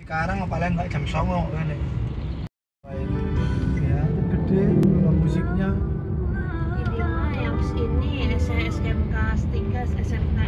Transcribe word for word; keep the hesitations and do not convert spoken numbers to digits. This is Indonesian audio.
Sekarang paling nggak jam songo kan ya. Ya, gede kalau musiknya. Ini mah yang sini S M K tiga, S M K